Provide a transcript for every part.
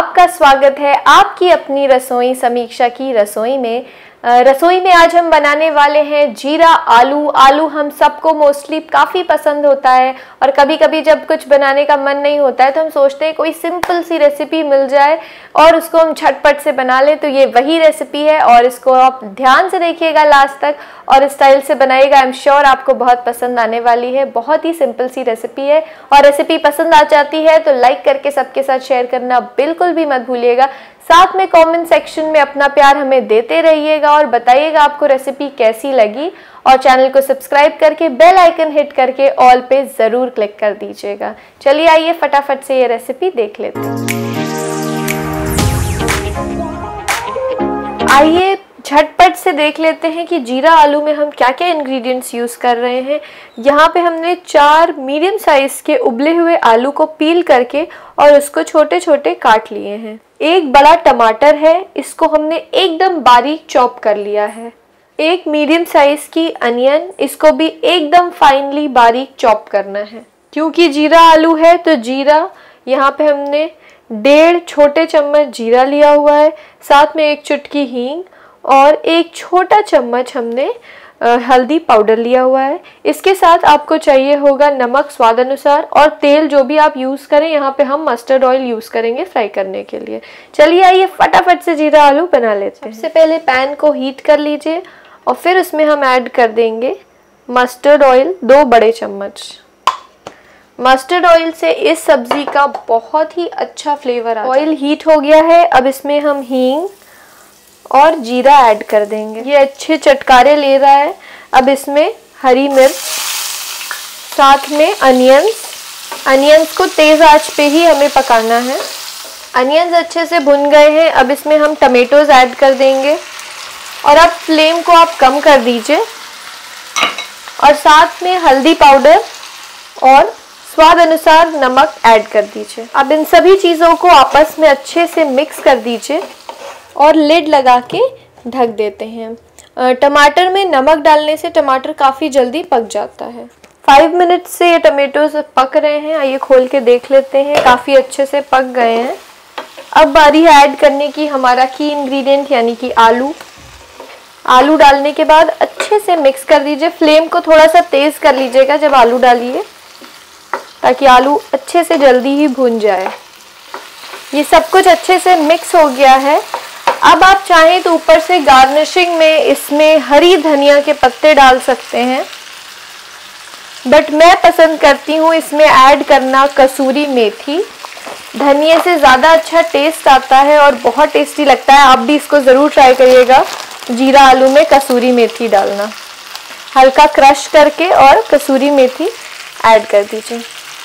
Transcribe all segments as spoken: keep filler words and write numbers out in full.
आपका स्वागत है आपकी अपनी रसोई समीक्षा की रसोई में। रसोई में आज हम बनाने वाले हैं जीरा आलू। आलू हम सबको मोस्टली काफ़ी पसंद होता है और कभी कभी जब कुछ बनाने का मन नहीं होता है तो हम सोचते हैं कोई सिंपल सी रेसिपी मिल जाए और उसको हम झटपट से बना लें। तो ये वही रेसिपी है और इसको आप ध्यान से देखिएगा लास्ट तक और स्टाइल से बनाइएगा। आई एम श्योर आपको बहुत पसंद आने वाली है। बहुत ही सिंपल सी रेसिपी है और रेसिपी पसंद आ जाती है तो लाइक करके सबके साथ शेयर करना बिल्कुल भी मत भूलिएगा। साथ में कमेंट सेक्शन में अपना प्यार हमें देते रहिएगा और बताइएगा आपको रेसिपी कैसी लगी और चैनल को सब्सक्राइब करके बेल आइकन हिट करके ऑल पे ज़रूर क्लिक कर दीजिएगा। चलिए आइए फटाफट से ये रेसिपी देख लेते हैं। आइए झटपट से देख लेते हैं कि जीरा आलू में हम क्या क्या इंग्रेडिएंट्स यूज़ कर रहे हैं। यहाँ पे हमने चार मीडियम साइज़ के उबले हुए आलू को पील करके और उसको छोटे छोटे काट लिए हैं। एक बड़ा टमाटर है, इसको हमने एकदम बारीक चॉप कर लिया है। एक मीडियम साइज़ की अनियन, इसको भी एकदम फाइनली बारीक चॉप करना है। क्योंकि जीरा आलू है तो जीरा यहाँ पे हमने डेढ़ छोटे चम्मच जीरा लिया हुआ है। साथ में एक चुटकी हींग और एक छोटा चम्मच हमने हल्दी पाउडर लिया हुआ है। इसके साथ आपको चाहिए होगा नमक स्वाद अनुसार और तेल जो भी आप यूज़ करें। यहाँ पे हम मस्टर्ड ऑयल यूज़ करेंगे फ्राई करने के लिए। चलिए आइए फटाफट से जीरा आलू बना लेते हैं। सबसे पहले पैन को हीट कर लीजिए और फिर उसमें हम ऐड कर देंगे मस्टर्ड ऑयल दो बड़े चम्मच। मस्टर्ड ऑयल से इस सब्जी का बहुत ही अच्छा फ्लेवर आता है। ऑयल हीट हो गया है, अब इसमें हम हींग और जीरा ऐड कर देंगे। ये अच्छे चटकारे ले रहा है। अब इसमें हरी मिर्च, साथ में अनियंस। अनियंस को तेज़ आंच पे ही हमें पकाना है। अनियंस अच्छे से भुन गए हैं, अब इसमें हम टमेटोज ऐड कर देंगे और अब फ्लेम को आप कम कर दीजिए और साथ में हल्दी पाउडर और स्वाद अनुसार नमक ऐड कर दीजिए। अब इन सभी चीज़ों को आपस में अच्छे से मिक्स कर दीजिए और लिड लगा के ढक देते हैं। टमाटर में नमक डालने से टमाटर काफ़ी जल्दी पक जाता है। फाइव मिनट से ये टमाटोज पक रहे हैं। आइए खोल के देख लेते हैं, काफ़ी अच्छे से पक गए हैं। अब बारी है ऐड करने की हमारा की इंग्रेडिएंट यानी कि आलू। आलू डालने के बाद अच्छे से मिक्स कर दीजिए। फ्लेम को थोड़ा सा तेज़ कर लीजिएगा जब आलू डालिए ताकि आलू अच्छे से जल्दी ही भुन जाए। ये सब कुछ अच्छे से मिक्स हो गया है। अब आप चाहें तो ऊपर से गार्निशिंग में इसमें हरी धनिया के पत्ते डाल सकते हैं, बट मैं पसंद करती हूँ इसमें ऐड करना कसूरी मेथी। धनिया से ज़्यादा अच्छा टेस्ट आता है और बहुत टेस्टी लगता है। आप भी इसको ज़रूर ट्राई करिएगा, जीरा आलू में कसूरी मेथी डालना। हल्का क्रश करके और कसूरी मेथी ऐड कर दीजिए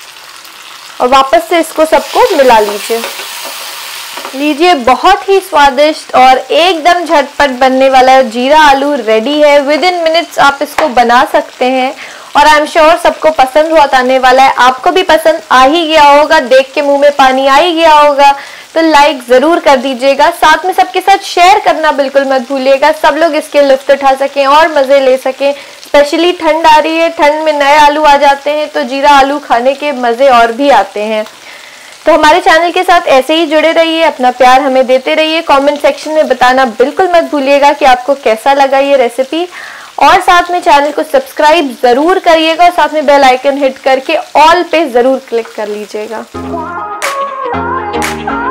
और वापस से इसको सबको मिला लीजिए। लीजिए, बहुत ही स्वादिष्ट और एकदम झटपट बनने वाला जीरा आलू रेडी है। विद इन मिनट्स आप इसको बना सकते हैं और आई एम श्योर सबको पसंद बहुत आने वाला है। आपको भी पसंद आ ही गया होगा, देख के मुंह में पानी आ ही गया होगा तो लाइक ज़रूर कर दीजिएगा। साथ में सबके साथ शेयर करना बिल्कुल मत भूलिएगा, सब लोग इसके लुत्फ़ उठा सकें और मज़े ले सकें। स्पेशली ठंड आ रही है, ठंड में नए आलू आ जाते हैं तो जीरा आलू खाने के मज़े और भी आते हैं। तो हमारे चैनल के साथ ऐसे ही जुड़े रहिए, अपना प्यार हमें देते रहिए। कमेंट सेक्शन में बताना बिल्कुल मत भूलिएगा कि आपको कैसा लगा ये रेसिपी और साथ में चैनल को सब्सक्राइब ज़रूर करिएगा और साथ में बेल आइकन हिट करके ऑल पे ज़रूर क्लिक कर लीजिएगा।